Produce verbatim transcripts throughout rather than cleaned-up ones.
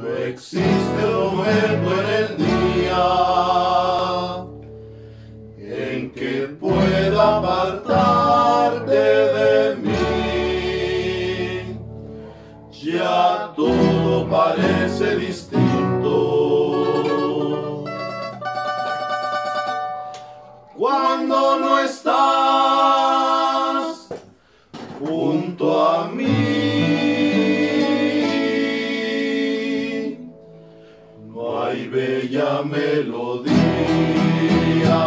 existe un momento en el día en que pueda apartarte de mí. Ya todo parece distinto cuando no estás junto a mí. No hay bella melodía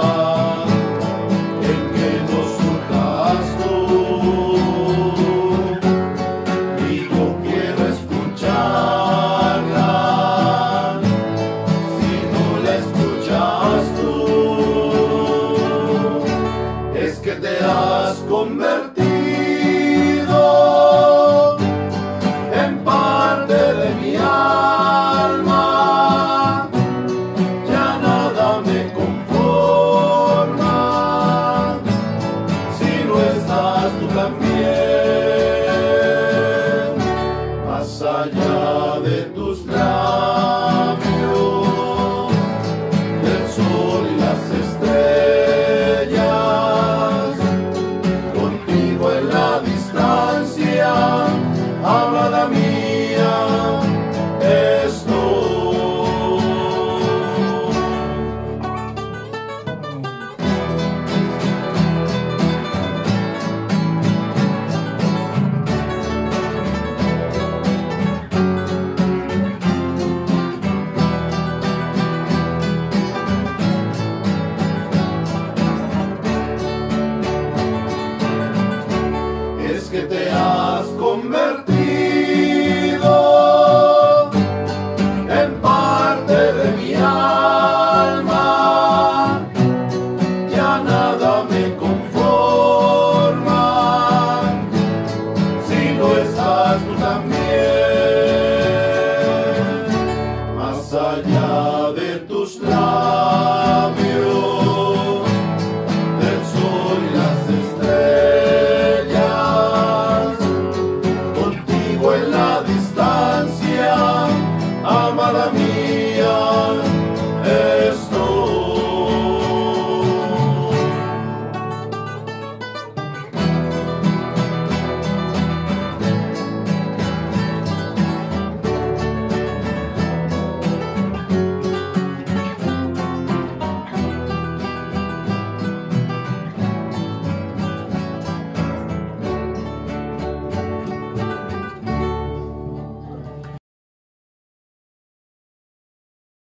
en que no surjas tú, y yo quiero escucharla si no la escuchas tú. Es que te has convertido en parte de mi alma. Ya nada me conforma si no estás tú también. Más allá de tus labios